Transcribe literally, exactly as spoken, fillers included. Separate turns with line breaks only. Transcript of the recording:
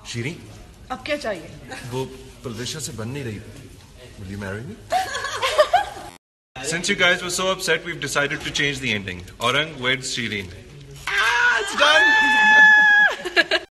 शीरी,
अब क्या चाहिए?
वो प्रदिशा से बन नहीं रही. Will you marry me? Since you guys were so upset, we've decided to change the ending. Aurang weds Shireen. Ah, it's done!